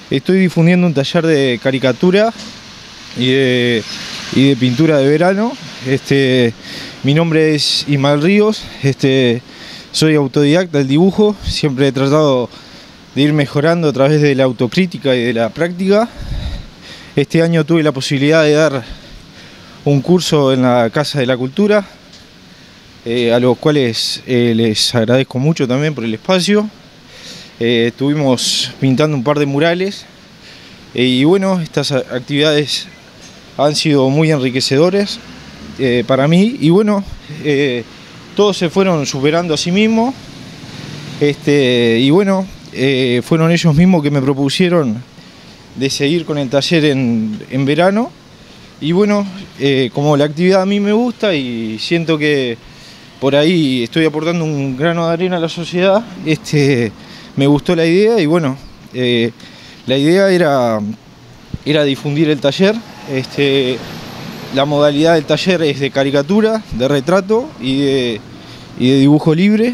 Estoy difundiendo un taller de caricatura y de pintura de verano. Mi nombre es Ismael Ríos, soy autodidacta del dibujo, siempre he tratado de ir mejorando a través de la autocrítica y de la práctica. Este año tuve la posibilidad de dar un curso en la Casa de la Cultura, a los cuales les agradezco mucho también por el espacio. Estuvimos pintando un par de murales y bueno, estas actividades han sido muy enriquecedoras para mí y bueno, todos se fueron superando a sí mismos y bueno, fueron ellos mismos que me propusieron de seguir con el taller en verano y bueno, como la actividad a mí me gusta y siento que por ahí estoy aportando un grano de arena a la sociedad, me gustó la idea y bueno, la idea era difundir el taller. La modalidad del taller es de caricatura, de retrato y de dibujo libre.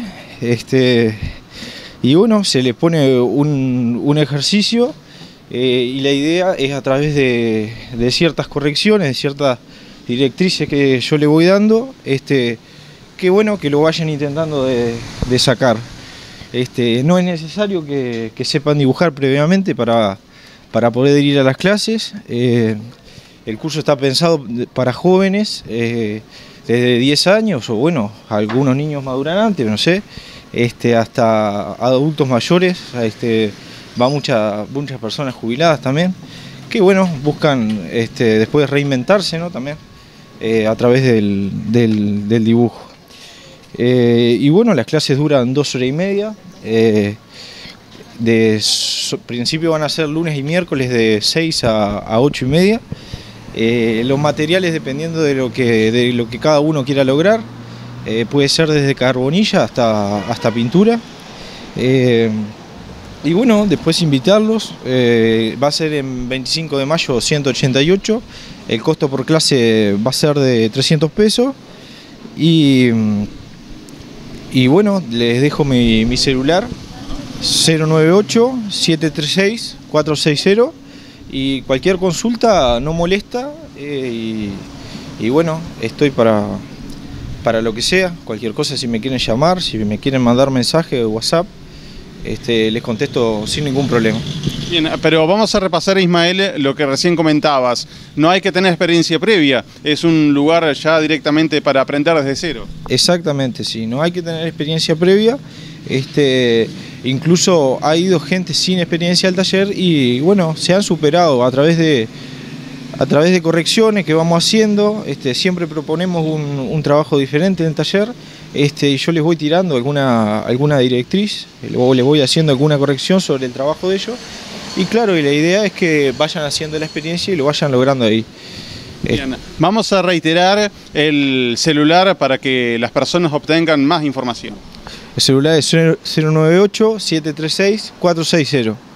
Y bueno, se les pone un ejercicio y la idea es a través de ciertas correcciones, de ciertas directrices que yo le voy dando, que bueno, que lo vayan intentando de sacar. No es necesario que sepan dibujar previamente para poder ir a las clases. El curso está pensado para jóvenes desde 10 años o bueno, algunos niños maduran antes, no sé, hasta adultos mayores, va muchas personas jubiladas también, que bueno, buscan después reinventarse, ¿no? También a través del dibujo. Y bueno, las clases duran 2 horas y media. Principio van a ser lunes y miércoles de 6 a 8 y media. Los materiales dependiendo de lo que cada uno quiera lograr. Puede ser desde carbonilla hasta pintura. Y bueno, después invitarlos. Va a ser en 25 de mayo 188. El costo por clase va a ser de 300 pesos. Y bueno, les dejo mi celular 098-736-460 y cualquier consulta no molesta y bueno, estoy para lo que sea, cualquier cosa, si me quieren llamar, si me quieren mandar mensaje de WhatsApp, les contesto sin ningún problema. Bien, pero vamos a repasar, Ismael, lo que recién comentabas. No hay que tener experiencia previa, es un lugar ya directamente para aprender desde cero. Exactamente, sí, no hay que tener experiencia previa. Incluso ha ido gente sin experiencia al taller y bueno, se han superado a través de correcciones que vamos haciendo. Siempre proponemos un trabajo diferente en el taller. Y yo les voy tirando alguna directriz, luego les voy haciendo alguna corrección sobre el trabajo de ellos. Y claro, y la idea es que vayan haciendo la experiencia y lo vayan logrando ahí. Bien, vamos a reiterar el celular para que las personas obtengan más información. El celular es 098-736-460.